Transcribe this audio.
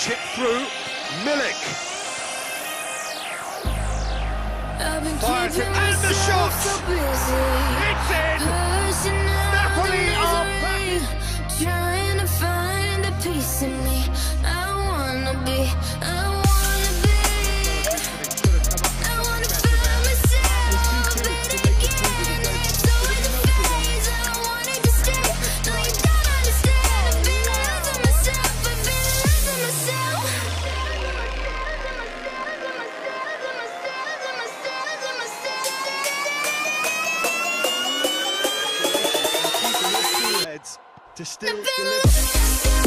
chip through. Milik. Fires it, and the shot! It's in! Napoli are back! Trying to find a piece in me. I wanna find myself, but again, it's always a phase. I wanted to stay, no you don't understand. I've been losing myself, I've been losing myself. To still deliver.